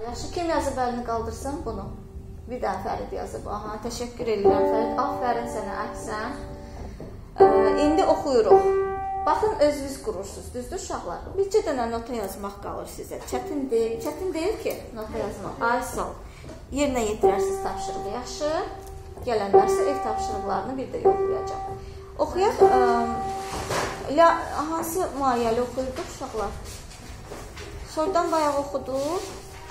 Yaxşı, kim yazıb əlini qaldırsın bunu? Bir daha Fərid yazıb. Aha, təşəkkür edirəm Fərid. Aferin sənə, əksən. İndi oxuyuruq. Baxın, özünüz qurursunuz, düzdür uşaqlar? Bircə dənə nota yazmaq qalır sizə. Çətin deyil ki, nota yazmaq. Ay, sağ ol. Yerinə yetirərsiniz tapşırığı, yaxşı. Gələnlərsə ev tapşırıqlarını bir də yoxlayacaq. Oxuyaq. Hansı mayəli oxuyurduq uşaqlar? Soydan bayaq oxuduq.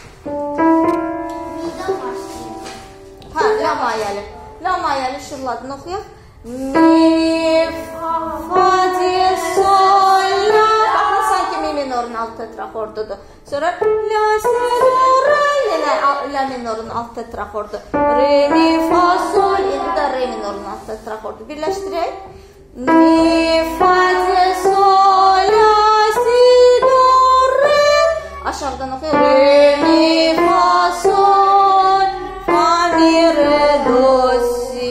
Midən başlayın. Hə, la mayəli. La mayəli şırladını oxuyaq. Mi, fa, di, sol, la. Baxın, sanki mi minorun alt tetrakordudur. Sonra la, si, do, re. Yenə la minorun alt tetrakordu. Re, mi, fa, sol. Indi də re minorun alt tetrakordu. Birləşdirək. Mi, fa, di, sol, la, si, do, re. Aşağıdan oxuyaq. Re, mi, fa, sol, fa, mi, re, do, si.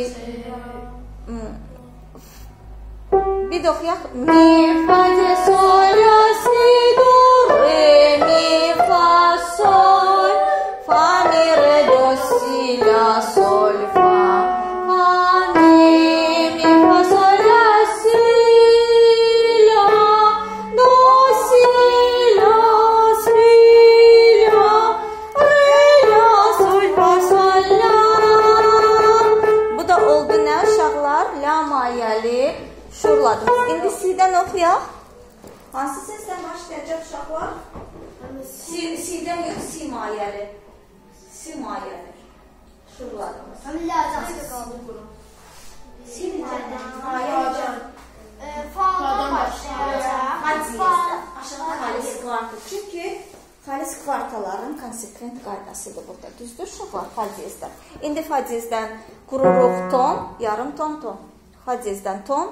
Bir də oxuyaq. Mi, fa, di, sol, la, si, do, re, mi, fa, sol, fa, mi, re, do, si, la, sol, fa, mi, fa, sol, la, si, la, do, si, la, si, la, re, la, sol, fa, sol, la. Bu da oldu nə uşaqlar? La mayəli şurladınız. İndi si'dən oxuyaq. Hansı səsdən başlayacaq uşaqlar? Si'dən yox, si mayəli. Si mayəli. Şurladınız. Ləcəsi qaldı qurun. Si mayəli. Fa'dan başlayacaq. Aşağıda xalis kvartı. Çünki xalis kvartaların konsekvent qaydasıdır burada. Düzdür uşaqlar? Fadiyezdən. İndi fadiyezdən qururuq ton, yarım ton, ton. Fadiyezdən ton.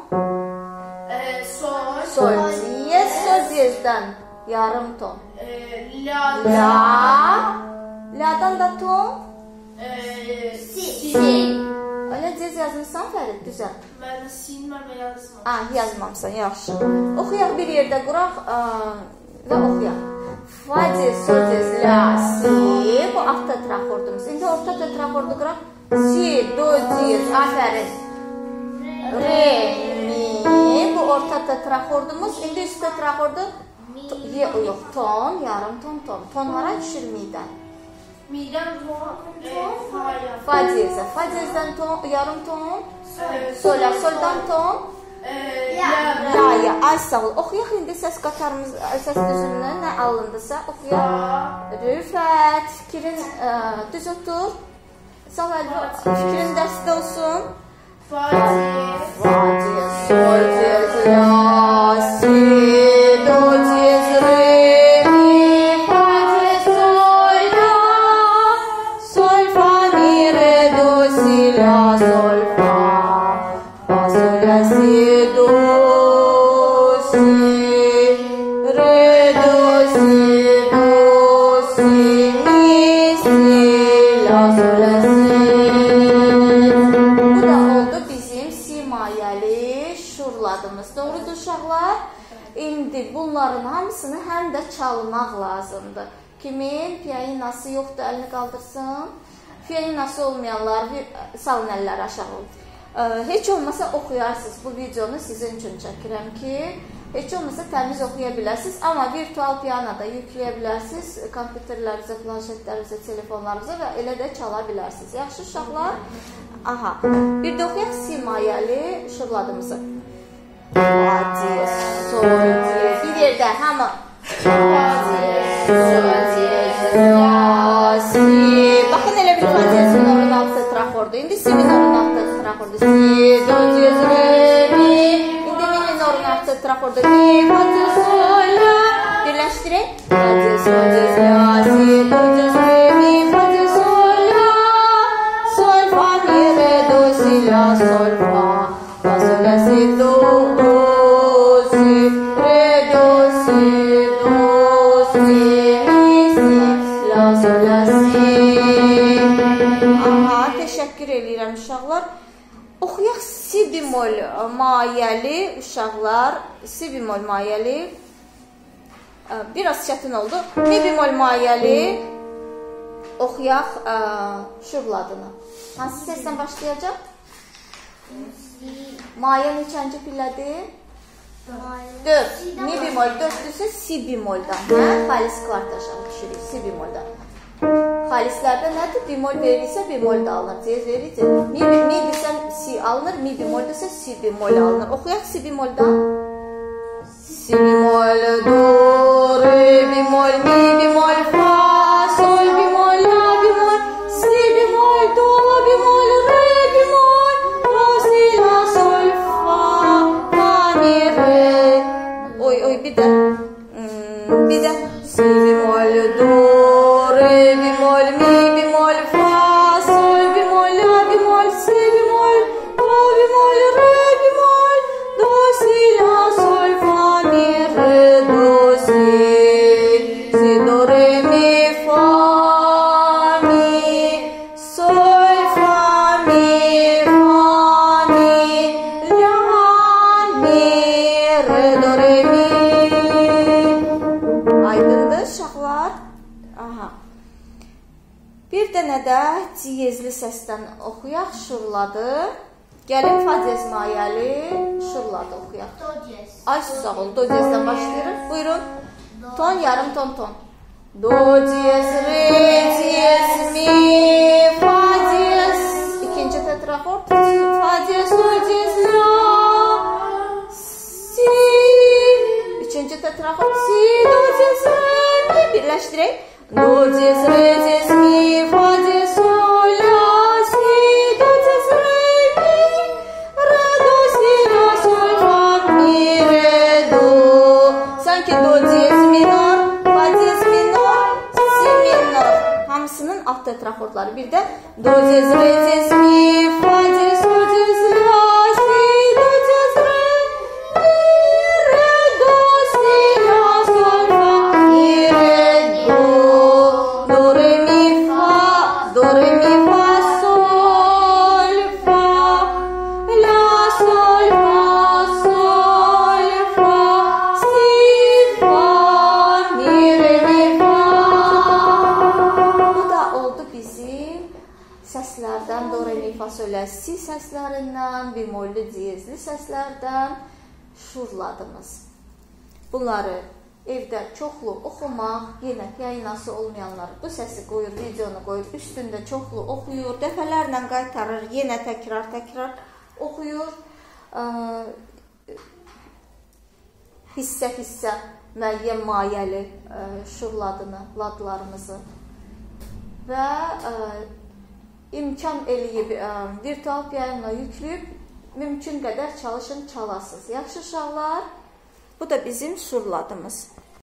Sol diyez, sol diyezdən yarım ton. La. La'dan da ton. Si. Öyle diyez yazmışsan Fərid, düzəl. Mən sin yazmam. Yazmamsan, yaxşı. Oxuyaq bir yerdə quraq və oxuyaq. Fa diyez, sol diyez, la, si. Bu alt tetrahordumuz. İndi orta tetrahodu quraq. Si, do diyez, afərin. Re, mi. Bu orta tetrahordumuz. İndi üst tetrahodu yox, ton, yarım ton, ton. Ton hara düşür midən? Midən ton, fa diyezə. Fa diyezdən ton, yarım ton. Sola, soldan ton. La'ya. Ay sağ ol. Oxuyaq indi səs qatarımız, səs düzümünə nə alındısa oxuyaq. Rüfət, fikrin düz otur. Sağ ol, fikrin dərsdə olsun. Fa diyez, sol diyez, la, si, do diyez, re, mi, fa diyez, sol, la, sol, fa, mi, re, do, si, la, sol, fa, sol, la, si, do, si, re, do, si, mi, si, la, sol, la, si. Doğrudur uşaqlar. İndi bunların hamısını həm də çalmaq lazımdır. Kimin pianinası yoxdur, əlini qaldırsın. Pianinası olmayanlar salın əlləri aşağı. Heç olmasa oxuyarsınız. Bu videonu sizin üçün çəkirəm ki, heç olmasa təmiz oxuya bilərsiniz. Amma virtual pianoda yükləyə bilərsiniz. Kompüterlərinizə, planşetlərinizə, telefonlarınıza və elə də çala bilərsiniz. Yaxşı uşaqlar? Aha. Bir də oxuyaq si mayəli şırladığımızı. Fa diyez, sol diyez. Bir yerdə hamı. Fa diyez, sol diyez, la, si. Baxın elə bir fa diyez minorun alt tetrakordu. İndi si minorun alt tetrakordu. Si, do diyez, re, mi. İndi mi minorun alt tetrakordu. Mi, fa diyez, sol, la. Birləşdirək. Fa diyez, sol diyez, la, si, do diyez, re, mi. Fa diyez, sol, la. Sol, fa, mi, re, do, si, la, sol, fa. Fa, sol, la, si, do. Təşəkkür edirəm uşaqlar. Oxuyaq si bemol mayəli uşaqlar. Si bemol mayəli. Biraz çətin oldu. Mi bemol mayəli. Oxuyaq şurladını. Hansı səsdən başlayacaq? Maya neçənci pillədir? 4. Mi bemol 4-dürsə si bemoldan. Xalis kvart aşağı düşürük si bemoldan. Xalislərdə nədir? Bemol verilirsə bemol da alınır. Cez verilir. Mi desə si alınır, mi bemol desə si bemol alınır. Oxuyaq si bemoldan. Si bemol, do, re bemol, mi bemol, fa, sol bemol, la bemol, si bemol, do bemol, re bemol, do, si, la, sol, fa, mi, re. Oy, bir də. Si bemol, do, re bemol, mi bemol, fa, sol bemol, la bemol, si bemol, do bemol, re bemol, do, si, la, sol, fa, mi, re, do, si, do, re, mi, fa, mi, sol, fa, mi, la, mi, re, do, re, mi. Aydındır uşaqlar. Aha. Bir dənə də ciyezli səsdən oxuyaq, şurladı. Gəlin fa diyez mayəli, şurladı oxuyaq. Do diyez. Ay sağ ol, do diyezdən başlayırıq. Buyurun. Ton, yarım ton. Do diyez, re diyez, mi, fa diyez. İkinci tetrahord. Fa diyez, do diyez, la, si. Üçüncü tetrahord. Si, do diyez, re, mi. Birləşdirək. Do diyez, re diyez, mi, fa diyez, sol, la, si, do diyez, re, mi, re, do, si, la, sol, fa, mi, re, do. Sanki do diyez minor, fa diyez minor, si minor. Hamısının alt tetrahordları. Bir də do diyez, re diyez, mi, fa diyez, do diyez, la, si, do diyez, re, mi, re, do, si, la, sol, fa, mi, re, do. Do, re, mi, fa, sol, fa, la, sol, fa, si, fa, mi, re, mi, fa. Bu da oldu bizim səslərdən, do, re, mi, fa, sol, la, si səslərindən, bemolli, diyezli səslərdən şurladınız. Bunları evdə çoxlu oxumaq, yenə yayınası olmayanlar bu səsi qoyur, videonu qoyur, üstündə çoxlu oxuyur, dəfələrlə qaytarır, yenə təkrar oxuyur, hissə müəyyən mayəli şurladını, ladlarımızı və imkan eləyib virtual piano yükləyib, mümkün qədər çalışın, çalasınız. Yaxşı uşaqlar, bu da bizim şurladımız.